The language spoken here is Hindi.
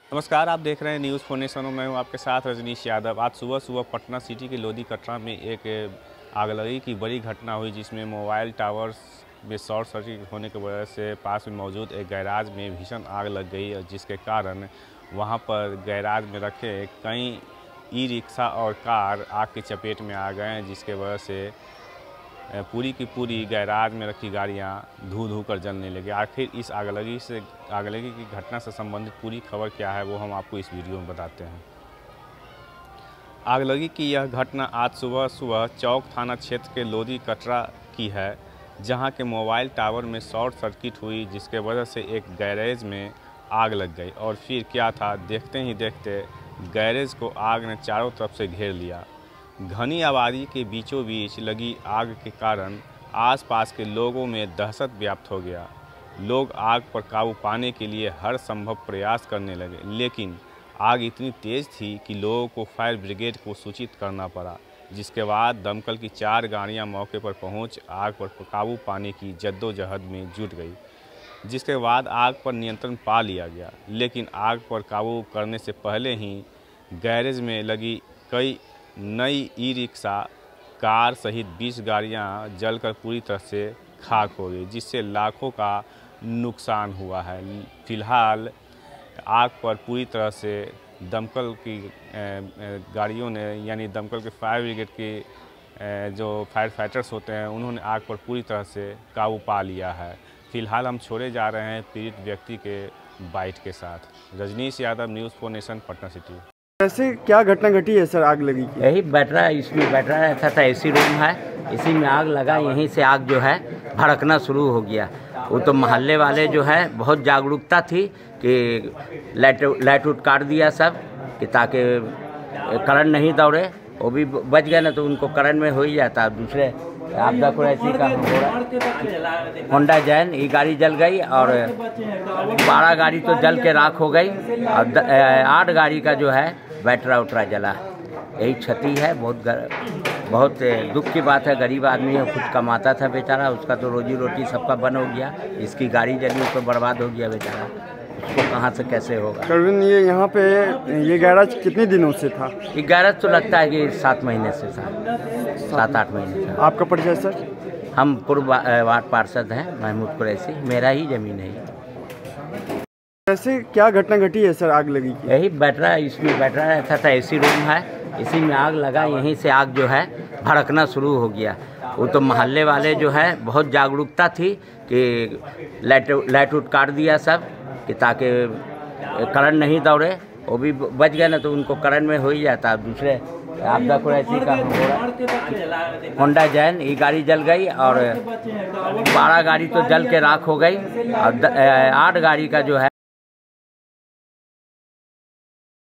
नमस्कार, आप देख रहे हैं न्यूज़ फोर नेशन। मैं हूं आपके साथ रजनीश यादव। आज सुबह पटना सिटी के लोधी कटरा में एक आगलगी की बड़ी घटना हुई, जिसमें मोबाइल टावर्स में शॉर्ट सर्किट होने की वजह से पास में मौजूद एक गैराज में भीषण आग लग गई, और जिसके कारण वहां पर गैराज में रखे कई ई रिक्शा और कार आग की चपेट में आ गए हैं, जिसके वजह से पूरी की पूरी गैराज में रखी गाड़ियां धू धू कर जलने लगी। आखिर इस आगलगी की घटना से संबंधित पूरी खबर क्या है, वो हम आपको इस वीडियो में बताते हैं। आगलगी की यह घटना आज सुबह चौक थाना क्षेत्र के लोधी कटरा की है, जहां के मोबाइल टावर में शॉर्ट सर्किट हुई, जिसके वजह से एक गैरेज में आग लग गई। और फिर क्या था, देखते ही देखते गैरेज को आग ने चारों तरफ से घेर लिया। घनी आबादी के बीचों बीच लगी आग के कारण आसपास के लोगों में दहशत व्याप्त हो गया। लोग आग पर काबू पाने के लिए हर संभव प्रयास करने लगे, लेकिन आग इतनी तेज़ थी कि लोगों को फायर ब्रिगेड को सूचित करना पड़ा, जिसके बाद दमकल की 4 गाड़ियां मौके पर पहुंच आग पर काबू पाने की जद्दोजहद में जुट गई, जिसके बाद आग पर नियंत्रण पा लिया गया। लेकिन आग पर काबू करने से पहले ही गैरेज में लगी कई नई ई रिक्शा कार सहित 20 गाड़ियां जलकर पूरी तरह से खाक हो गई, जिससे लाखों का नुकसान हुआ है। फिलहाल आग पर पूरी तरह से दमकल की गाड़ियों ने, यानी दमकल के फायर ब्रिगेड के जो फायर फाइटर्स होते हैं, उन्होंने आग पर पूरी तरह से काबू पा लिया है। फिलहाल हम छोड़े जा रहे हैं पीड़ित व्यक्ति के बाइट के साथ। Rajnish Yadav, news four nation, Patna city. ऐसे क्या घटना घटी है सर आग लगी की? यही इसमें बैटरा रहता था, एसी रूम है, इसी में आग लगा। यहीं से आग जो है भड़कना शुरू हो गया। वो तो मोहल्ले वाले जो है बहुत जागरूकता थी कि लाइट उट काट दिया सब, कि ताकि करंट नहीं दौड़े। वो भी बच गए ना, तो उनको करंट में हो ही जाता। दूसरे आपदा को ऐसी का होंडा जैन ये गाड़ी जल गई, और 12 गाड़ी तो जल के राख हो गई, और 8 गाड़ी का जो है बैटरा उटरा जला। यही क्षति है। बहुत दुख की बात है। गरीब आदमी है, कुछ कमाता था बेचारा, उसका तो रोजी रोटी सबका बंद हो गया। इसकी गाड़ी जली, उसको बर्बाद हो गया बेचारा, उसको कहाँ से कैसे होगा। करविन, ये यहाँ पे ये गैराज कितने दिनों से था? ये गैराज तो लगता है कि 7 महीने से था, 7-8 महीने से। आपका परिचय सर? हम पूर्व वार्ड पार्षद हैं, महमूद कुरैशी, मेरा ही ज़मीन है। ऐसे क्या घटना घटी है सर आग लगी की? यही इसमें बैटरा रहता था, एसी रूम है, इसी में आग लगा। यहीं से आग जो है भड़कना शुरू हो गया। वो तो मोहल्ले वाले जो है बहुत जागरूकता थी कि लाइट उट काट दिया सब, कि ताकि करंट नहीं दौड़े। वो भी बच गए ना, तो उनको करंट में हो ही जाता। दूसरे आपदा को ऐसी का होंडा जैन ये गाड़ी जल गई, और 12 गाड़ी तो जल के राख हो गई, और 8 गाड़ी का जो है